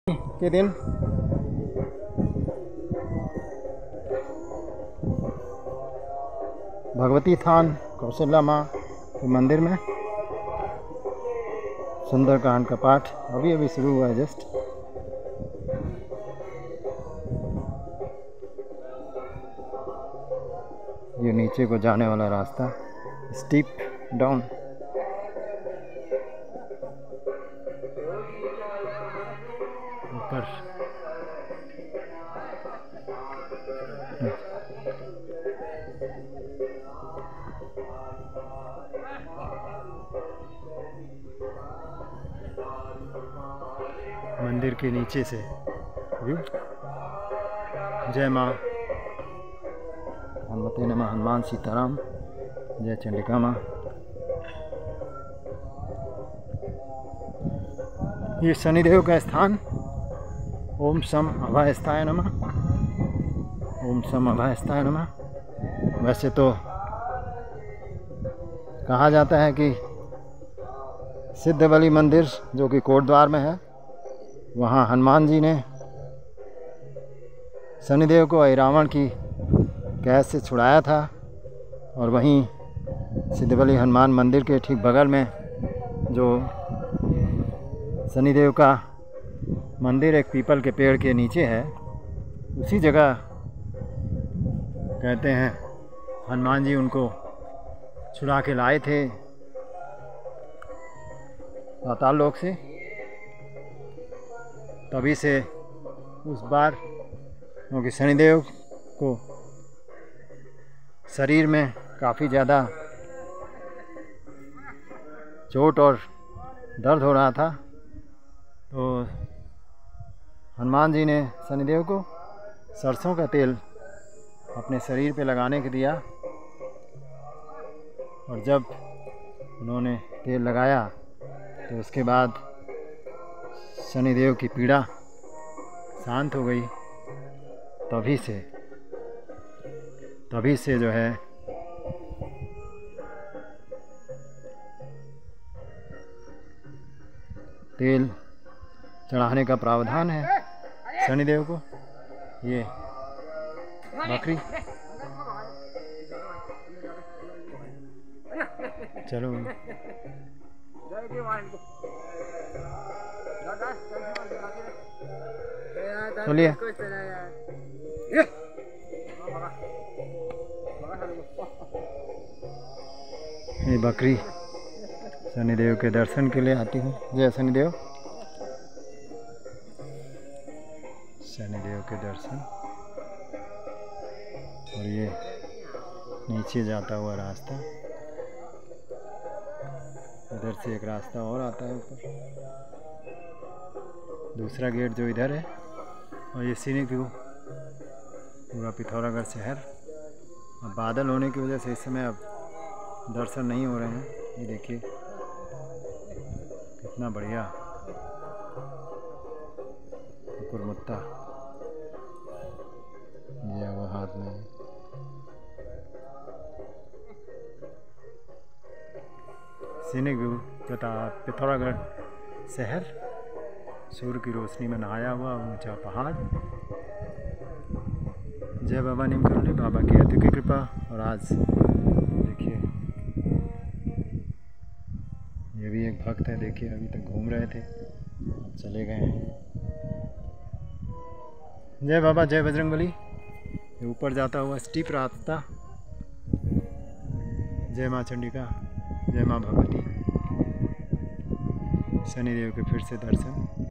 के दिन भगवती थान कौशल्या माँ के मंदिर में सुंदरकांड का पाठ अभी अभी शुरू हुआ है जस्ट। ये नीचे को जाने वाला रास्ता स्टीप डाउन। ऊपर मंदिर के नीचे से व्यू। जय माँ हनुमते नमः, हनुमान सीताराम, जय चंडिका माँ। ये शनिदेव का स्थान। ओम सम अभयस्थाय नमः, ओम सम अभयस्थाय नमः। वैसे तो कहा जाता है कि सिद्धबली मंदिर जो कि कोटद्वार में है, वहाँ हनुमान जी ने शनिदेव को रावण की कैद से छुड़ाया था। और वहीं सिद्धबली हनुमान मंदिर के ठीक बगल में जो शनिदेव का मंदिर एक पीपल के पेड़ के नीचे है, उसी जगह कहते हैं हनुमान जी उनको छुड़ा के लाए थे पाताल लोक से। तभी से उस बार क्योंकि शनिदेव को शरीर में काफ़ी ज़्यादा चोट और दर्द हो रहा था, तो हनुमान जी ने शनिदेव को सरसों का तेल अपने शरीर पे लगाने के दिया। और जब उन्होंने तेल लगाया तो उसके बाद शनिदेव की पीड़ा शांत हो गई। तभी से जो है तेल चढ़ाने का प्रावधान है शनिदेव को। ये बकरी चलो चलिए। ये बकरी शनिदेव के दर्शन के लिए आती हूँ। जय शनिदेव। शनिदेव के दर्शन। और ये नीचे जाता हुआ रास्ता, इधर से एक रास्ता और आता है ऊपर, दूसरा गेट जो इधर है। और ये सीनिक व्यू पूरा पिथौरागढ़ शहर। अब बादल होने की वजह से इस समय अब दर्शन नहीं हो रहे हैं। ये देखिए कितना बढ़िया कुरमुत्ता दिया हुआ हाथ में। सीनिक व्यू तथा पिथौरागढ़ शहर, सूर्य की रोशनी में नहाया हुआ ऊंचा पहाड़। जय बाबा नीम करोली, बाबा की अति की कृपा। और आज देखिए ये भी एक भक्त है, देखिए अभी तक घूम रहे थे, चले गए हैं। जय बाबा, जय बजरंगबली। ये ऊपर जाता हुआ स्टीप रास्ता। जय माँ चंडिका, जय माँ भगवती। शनिदेव के फिर से दर्शन।